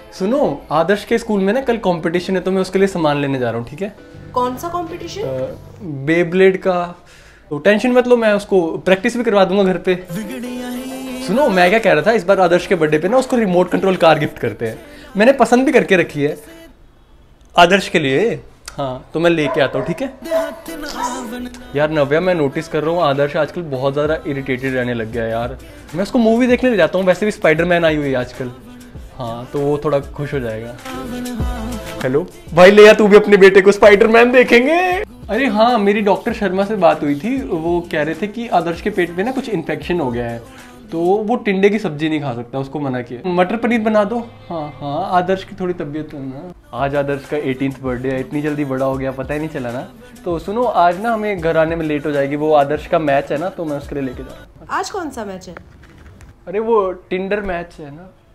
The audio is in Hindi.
सुनो, आदर्श के स्कूल में ना कल कंपटीशन है, तो मैं उसके लिए सामान लेने जा रहा हूँ, ठीक है? कौन सा कंपटीशन? बेब्लेड का। तो टेंशन मत लो, मैं उसको प्रैक्टिस भी करवा दूंगा घर पे। सुनो, मैं क्या कह रहा था, इस बार आदर्श के बर्थडे पे ना उसको रिमोट कंट्रोल कार गिफ्ट करते हैं। मैंने पसंद भी करके रखी है आदर्श के लिए। हाँ, तो मैं लेके आता हूँ, ठीक है? यार नव्या, मैं नोटिस कर रहा हूँ आदर्श आजकल बहुत ज़्यादा इरिटेटेड रहने लग गया है यार। मैं उसको मूवी देखने ले जाता हूँ, वैसे भी स्पाइडरमैन आई हुई है आजकल। हाँ, तो वो थोड़ा खुश हो जाएगा। हेलो भाई, ले आ तू भी अपने बेटे को, स्पाइडरमैन देखेंगे। अरे हाँ, मेरी डॉक्टर शर्मा से बात हुई थी। वो कह रहे थे कि आदर्श के पेट में ना कुछ इन्फेक्शन हो गया है, तो वो टिंडे की सब्जी नहीं खा सकता, उसको मना किया। मटर पनीर बना दो। हाँ हाँ, आदर्श की थोड़ी तबीयत है ना। आज आदर्श का 18th बर्थडे है, इतनी जल्दी बड़ा हो गया, पता ही नहीं चला ना। तो सुनो, आज ना हमें घर आने में लेट हो जाएगी, वो आदर्श का मैच है ना, तो मैं उसके लिए लेके जा रहा हूँ। आज कौन सा मैच है? अरे वो टिंडर मैच है ना।